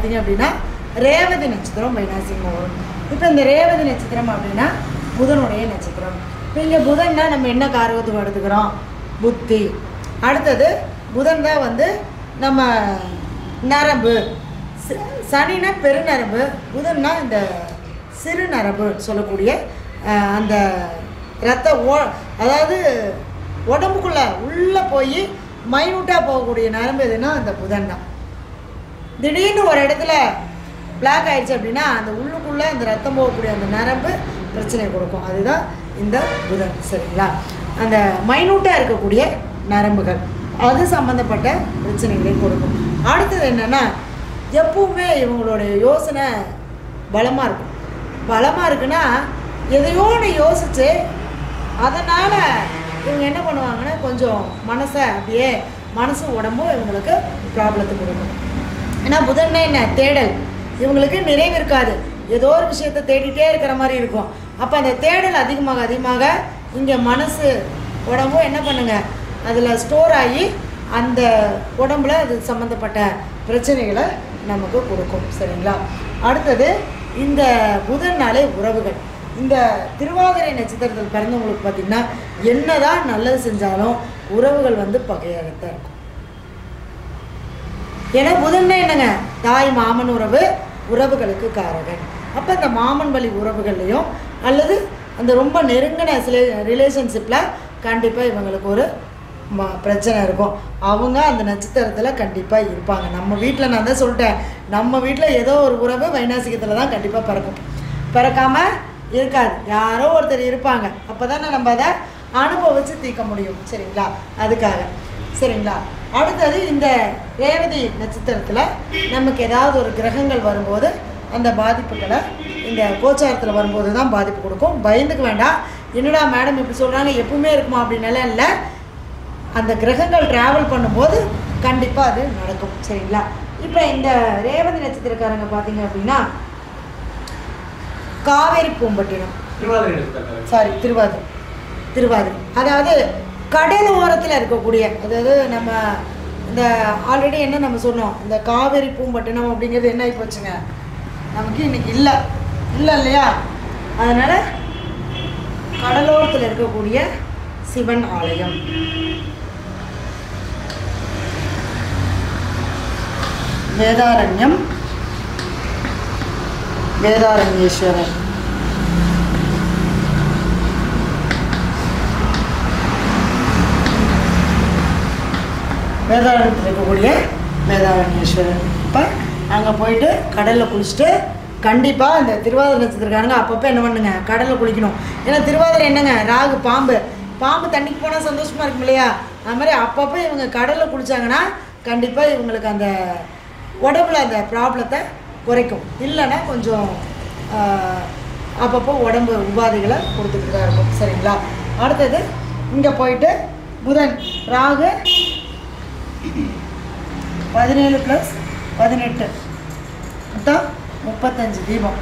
பார்த்தீங்க அப்படின்னா ரேவதி நட்சத்திரம் வைநாசிகமாக வரும். இப்போ இந்த ரேவதி நட்சத்திரம் அப்படின்னா புதனுடைய நட்சத்திரம். இப்போ இங்கே புதன்னா நம்ம என்ன காரகத்துவம் எடுத்துக்கிறோம்? புத்தி. அடுத்தது புதன் தான் வந்து நம்ம நரம்பு. சனினா பெருநரம்பு, புதன்னா இந்த சிறு நரம்பு சொல்லக்கூடிய அந்த அதாவது உடம்புக்குள்ளே உள்ளே போய் மைனூட்டாக போகக்கூடிய நரம்பு எதுன்னா அந்த புதன் தான். திடீர்னு ஒரு இடத்துல பிளாக் ஆயிடுச்சு அப்படின்னா அந்த உள்ளுக்குள்ளே அந்த ரத்தம் போகக்கூடிய அந்த நரம்பு பிரச்சனை கொடுக்கும். அதுதான் இந்த புதன். சரிங்களா? அந்த மைனூட்டாக இருக்கக்கூடிய நரம்புகள் அது சம்மந்தப்பட்ட பிரச்சனைகளை கொடுக்கும். அடுத்தது என்னென்னா, எப்பவுமே இவங்களுடைய யோசனை பலமாக இருக்கும். பலமாக இருக்குன்னா எதையோ ஒன்று யோசித்து அதனால் இவங்க என்ன பண்ணுவாங்கன்னா கொஞ்சம் மனசை அப்படியே மனசு உடம்பும் இவங்களுக்கு ப்ராப்ளத்தை கொடுக்கும். ஏன்னா புதன்னா என்ன? தேடல். இவங்களுக்கு நிறைவு இருக்காது, ஏதோ ஒரு விஷயத்தை தேடிட்டே இருக்கிற மாதிரி இருக்கும். அப்போ அந்த தேடல் அதிகமாக அதிகமாக இங்கே மனசு உடம்பும் என்ன பண்ணுங்க, அதில் ஸ்டோர் ஆகி அந்த உடம்புல அது சம்மந்தப்பட்ட பிரச்சனைகளை நமக்கு கொடுக்கும். சரிங்களா? அடுத்தது இந்த புதன்னாலே உறவுகள். இந்த திருவாதிரை நட்சத்திரத்தில் பிறந்தவங்களுக்கு பார்த்திங்கன்னா என்னதான் நல்லது செஞ்சாலும் உறவுகள் வந்து பகையாகத்தான் இருக்கும். ஏன்னா புதன்னா என்னங்க? தாய் மாமன் உறவு, உறவுகளுக்கு காரகன். அப்போ இந்த மாமன் வழி உறவுகள்லையும் அல்லது அந்த ரொம்ப நெருங்கின சில ரிலேஷன்ஷிப்பில் கண்டிப்பாக இவங்களுக்கு ஒரு பிரச்சனை இருக்கும். அவங்க அந்த நட்சத்திரத்தில் கண்டிப்பாக இருப்பாங்க. நம்ம வீட்டில் நான் தான் சொல்லிட்டேன், நம்ம வீட்டில் ஏதோ ஒரு உறவு வைநாசிகத்தில் தான் கண்டிப்பாக பிறக்கும். பிறக்காமல் இருக்காது, யாரோ ஒருத்தர் இருப்பாங்க. அப்போ தான் நம்ம அதை அனுபவித்து தீர்க்க முடியும். சரிங்களா? அதுக்காக. சரிங்களா? அடுத்தது இந்த ரேவதி நட்சத்திரத்தில் நமக்கு ஏதாவது ஒரு கிரகங்கள் வரும்போது அந்த பாதிப்புகளை இந்த கோச்சாரத்தில் வரும்போது தான் பாதிப்பு கொடுக்கும். பயந்துக்க வேண்டாம். என்னடா மேடம் இப்படி சொல்கிறாங்க, எப்பவுமே இருக்குமா அப்படின்னால இல்லை, அந்த கிரகங்கள் ட்ராவல் பண்ணும்போது கண்டிப்பாக அது நடக்கும். சரிங்களா? இப்போ இந்த ரேவதி நட்சத்திரக்காரங்க பார்த்தீங்க அப்படின்னா காவேரி பூம்பட்டினம், திருவாதிரை, அதாவது கடல் ஓரத்தில் இருக்கக்கூடிய, அதாவது நம்ம இந்த ஆல்ரெடி என்ன நம்ம சொன்னோம், இந்த காவேரி பூம்பட்டினம் அப்படிங்கிறது என்ன ஆகி போச்சுங்க, நமக்கு இன்னைக்கு இல்லை இல்லையா? அதனால் கடலோரத்தில் இருக்கக்கூடிய சிவன் ஆலயம், வேதாரண்யம், வேதாரண்யேஸ்வரர், வேதாரண்யத்தில் இருக்கக்கூடிய வேதாரண்யேஸ்வரர். இப்போ அங்கே போயிட்டு கடலில் குளிச்சுட்டு கண்டிப்பாக இந்த திருவாதிரை நட்சத்திரக்காரங்க அப்பப்போ என்ன பண்ணுங்க, கடலில் குளிக்கணும். ஏன்னா திருவாதிரை என்னங்க, ராகு, பாம்பு தண்ணிக்கு போனால் சந்தோஷமாக இருக்கும் இல்லையா? அது மாதிரி அப்பப்போ இவங்க கடலில் குளித்தாங்கன்னா கண்டிப்பாக இவங்களுக்கு அந்த உடம்புல அந்த ப்ராப்ளத்தை குறைக்கும். இல்லைன்னா கொஞ்சம் அப்பப்போ உடம்பு உபாதைகளை கொடுத்துக்கிட்டு தான் இருக்கும். சரிங்களா? அடுத்தது இங்கே போயிட்டு புதன், ராகு 17 + 18 மொத்தம் 35 தீபம்,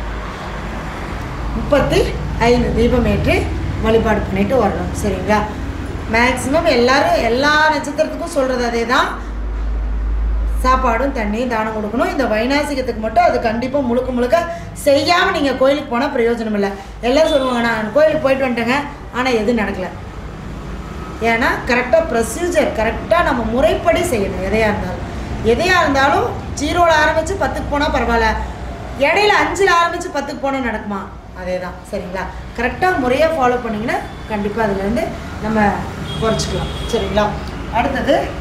35 தீபம் ஏற்றி வழிபாடு பண்ணிட்டு வரணும். சரிங்களா? மேக்ஸிமம் எல்லாரும் எல்லா நட்சத்திரத்துக்கும் சொல்கிறது அதே தான், சாப்பாடும் தண்ணியும் தானம் கொடுக்கணும். இந்த வைநாசிகத்துக்கு மட்டும் அது கண்டிப்பாக முழுக்க செய்யாமல் நீங்கள் கோயிலுக்கு போனால் பிரயோஜனம் இல்லை. எல்லோரும் சொல்லுவாங்க, நான் கோயிலுக்கு போயிட்டு வந்துட்டேங்க, ஆனால் எதுவும் நடக்கலை. ஏன்னா கரெக்டாக ப்ரொசீஜர் கரெக்டாக நம்ம முறைப்படி செய்யணும். எதையாக இருந்தாலும் 0ல் ஆரம்பித்து 10க்கு போனால் பரவாயில்ல, இடையில 5ல் ஆரம்பித்து 10க்கு போனால் நடக்குமா? அதே தான். சரிங்களா? கரெக்டாக முறையாக ஃபாலோ பண்ணிங்கன்னா கண்டிப்பாக அதுலேருந்து நம்ம குறைச்சிக்கலாம். சரிங்களா? அடுத்தது